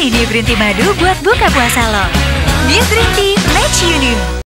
Pilih New Green Tea Madu buat buka puasa lo. New Green Tea, match you new.